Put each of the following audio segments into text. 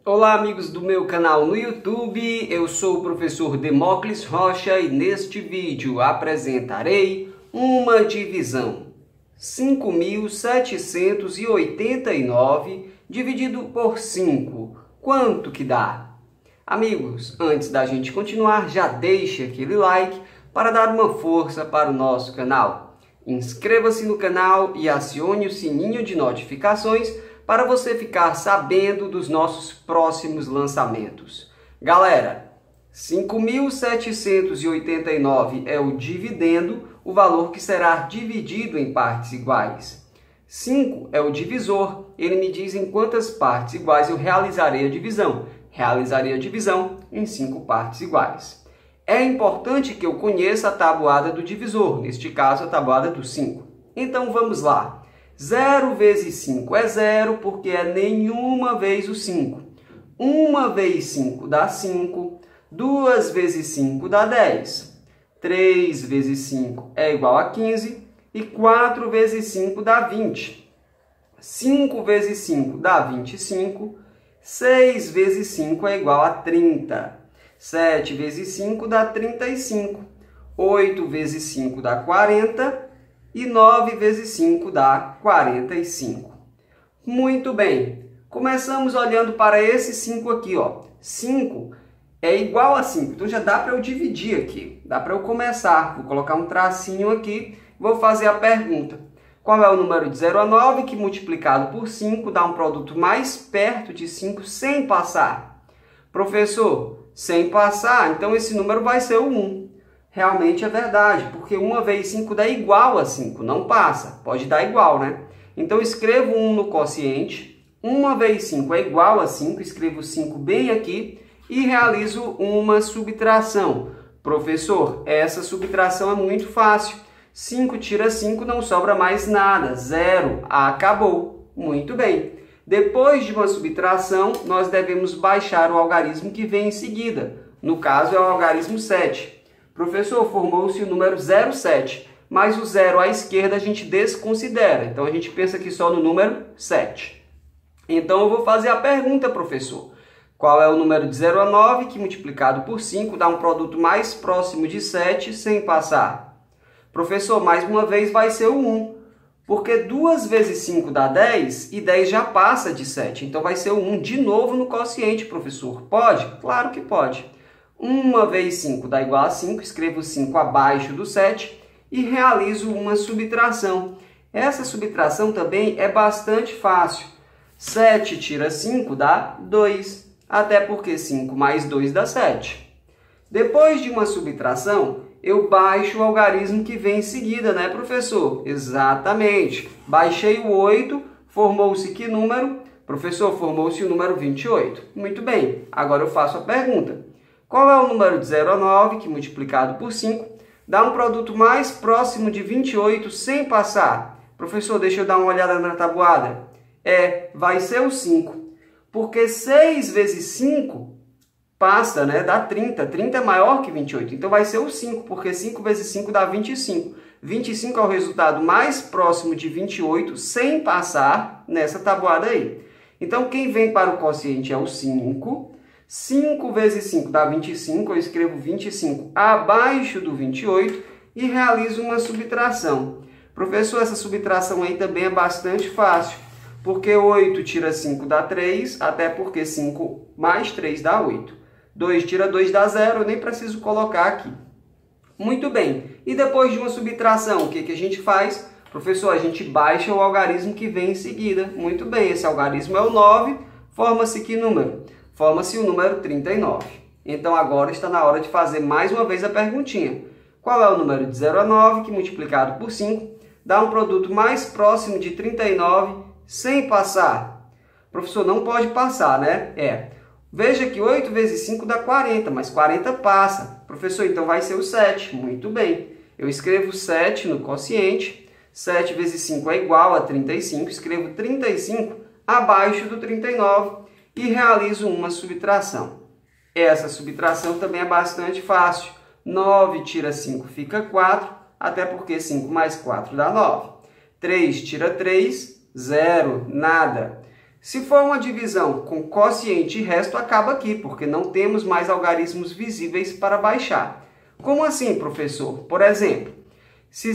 Olá, amigos do meu canal no YouTube, eu sou o professor Demócles Rocha e neste vídeo apresentarei uma divisão. 5.789 dividido por 5, quanto que dá? Amigos, antes da gente continuar, já deixe aquele like para dar uma força para o nosso canal. Inscreva-se no canal e acione o sininho de notificações para você ficar sabendo dos nossos próximos lançamentos. Galera, 5.789 é o dividendo, o valor que será dividido em partes iguais. 5 é o divisor, ele me diz em quantas partes iguais eu realizarei a divisão. Realizarei a divisão em 5 partes iguais. É importante que eu conheça a tabuada do divisor, neste caso a tabuada do 5. Então vamos lá. 0 vezes 5 é 0, porque é nenhuma vez o 5. 1 vezes 5 dá 5. 2 vezes 5 dá 10. 3 vezes 5 é igual a 15. E 4 vezes 5 dá 20. 5 vezes 5 dá 25. 6 vezes 5 é igual a 30. 7 vezes 5 dá 35. 8 vezes 5 dá 40. E 9 vezes 5 dá 45. Muito bem. Começamos olhando para esse 5 aqui, ó. 5 é igual a 5. Então já dá para eu dividir aqui. Dá para eu começar. Vou colocar um tracinho aqui. Vou fazer a pergunta. Qual é o número de 0 a 9 que multiplicado por 5 dá um produto mais perto de 5 sem passar? Professor, sem passar, então esse número vai ser o 1. Realmente é verdade, porque 1 vezes 5 dá igual a 5, não passa. Pode dar igual, né? Então, escrevo 1 no quociente. 1 vezes 5 é igual a 5, escrevo 5 bem aqui e realizo uma subtração. Professor, essa subtração é muito fácil. 5 tira 5, não sobra mais nada. 0, acabou. Muito bem. Depois de uma subtração, nós devemos baixar o algarismo que vem em seguida. No caso, é o algarismo 7. Professor, formou-se o número 0,7, mas o 0 à esquerda a gente desconsidera. Então, a gente pensa aqui só no número 7. Então, eu vou fazer a pergunta, professor. Qual é o número de 0 a 9 que multiplicado por 5 dá um produto mais próximo de 7 sem passar? Professor, mais uma vez vai ser o 1, porque 2 vezes 5 dá 10 e 10 já passa de 7. Então, vai ser o 1 de novo no quociente, professor. Pode? Claro que pode. 1 vezes 5 dá igual a 5, escrevo 5 abaixo do 7 e realizo uma subtração. Essa subtração também é bastante fácil. 7 tira 5 dá 2, até porque 5 mais 2 dá 7. Depois de uma subtração, eu baixo o algarismo que vem em seguida, né, professor? Exatamente. Baixei o 8, formou-se que número? Professor, formou-se o número 28. Muito bem, agora eu faço a pergunta. Qual é o número de 0 a 9 que multiplicado por 5 dá um produto mais próximo de 28 sem passar? Professor, deixa eu dar uma olhada na tabuada. Vai ser o 5. Porque 6 vezes 5 passa, né? Dá 30. 30 é maior que 28. Então vai ser o 5, porque 5 vezes 5 dá 25. 25 é o resultado mais próximo de 28 sem passar nessa tabuada aí. Então quem vem para o quociente é o 5. 5 vezes 5 dá 25, eu escrevo 25 abaixo do 28 e realizo uma subtração. Professor, essa subtração aí também é bastante fácil, porque 8 tira 5 dá 3, até porque 5 mais 3 dá 8. 2 tira 2 dá 0, eu nem preciso colocar aqui. Muito bem, e depois de uma subtração, o que a gente faz? Professor, a gente baixa o algarismo que vem em seguida. Muito bem, esse algarismo é o 9, forma-se que número? Forma-se o número 39. Então, agora está na hora de fazer mais uma vez a perguntinha. Qual é o número de 0 a 9 que, multiplicado por 5, dá um produto mais próximo de 39 sem passar? Professor, não pode passar, né? Veja que 8 vezes 5 dá 40, mas 40 passa. Professor, então vai ser o 7. Muito bem. Eu escrevo 7 no quociente. 7 vezes 5 é igual a 35. Escrevo 35 abaixo do 39. E realizo uma subtração. Essa subtração também é bastante fácil. 9 tira 5 fica 4, até porque 5 mais 4 dá 9. 3 tira 3, 0, nada. Se for uma divisão com quociente e resto, acaba aqui, porque não temos mais algarismos visíveis para baixar. Como assim, professor? Por exemplo, se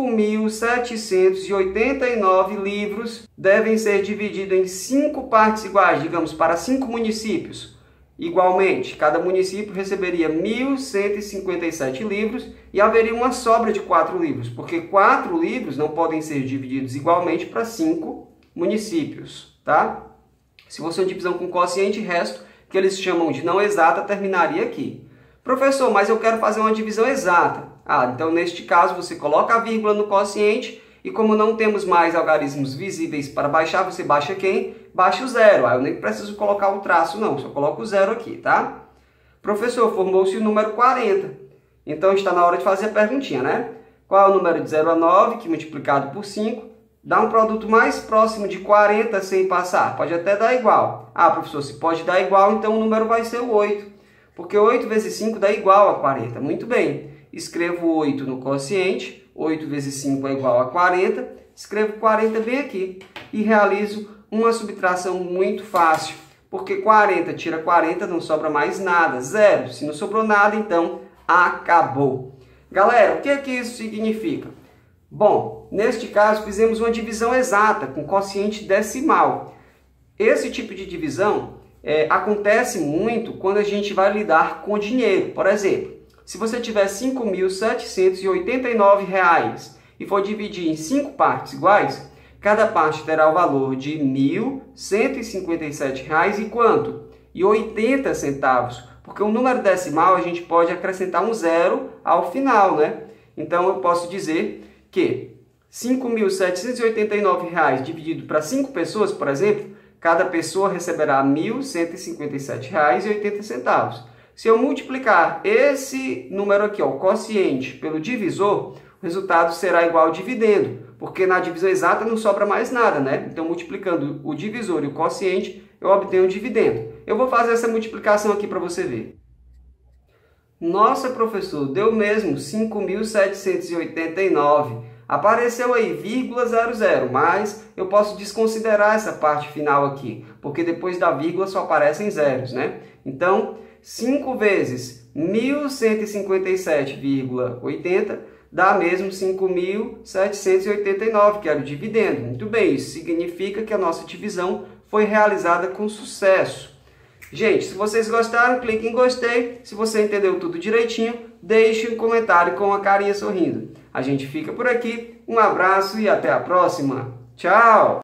5.789 livros devem ser divididos em 5 partes iguais, digamos, para 5 municípios, igualmente, cada município receberia 1.157 livros e haveria uma sobra de 4 livros, porque 4 livros não podem ser divididos igualmente para 5 municípios, tá? Se fosse uma divisão com quociente e resto, que eles chamam de não exata, terminaria aqui. Professor, mas eu quero fazer uma divisão exata. Então neste caso você coloca a vírgula no quociente e como não temos mais algarismos visíveis para baixar, você baixa quem? Baixa o zero. Eu nem preciso colocar o traço não, só coloco o zero aqui, tá? Professor, formou-se o número 40. Então está na hora de fazer a perguntinha, né? Qual é o número de 0 a 9, que multiplicado por 5, dá um produto mais próximo de 40 sem passar? Pode até dar igual. Professor, se pode dar igual, então o número vai ser o 8. Porque 8 vezes 5 dá igual a 40. Muito bem. Escrevo 8 no quociente. 8 vezes 5 é igual a 40. Escrevo 40 bem aqui. E realizo uma subtração muito fácil. Porque 40 tira 40, não sobra mais nada. Zero. Se não sobrou nada, então acabou. Galera, o que isso significa? Bom, neste caso fizemos uma divisão exata com quociente decimal. Esse tipo de divisão acontece muito quando a gente vai lidar com dinheiro. Por exemplo, se você tiver R$ 5.789 e for dividir em 5 partes iguais, cada parte terá o valor de R$ 1.157 e quanto? E 80 centavos. Porque o número decimal a gente pode acrescentar um zero ao final, né? Então eu posso dizer que R$ 5.789 dividido para 5 pessoas, por exemplo, cada pessoa receberá R$ 1.157,80. Se eu multiplicar esse número aqui, o quociente, pelo divisor, o resultado será igual ao dividendo, porque na divisão exata não sobra mais nada, né? Então, multiplicando o divisor e o quociente, eu obtenho o dividendo. Eu vou fazer essa multiplicação aqui para você ver. Nossa, professor, deu mesmo 5.789. Apareceu aí, vírgula 00, mas eu posso desconsiderar essa parte final aqui, porque depois da vírgula só aparecem zeros, né? Então, 5 vezes 1.157,80 dá mesmo 5.789, que era o dividendo. Muito bem, isso significa que a nossa divisão foi realizada com sucesso. Gente, se vocês gostaram, clique em gostei. Se você entendeu tudo direitinho, deixe um comentário com a carinha sorrindo. A gente fica por aqui, um abraço e até a próxima. Tchau!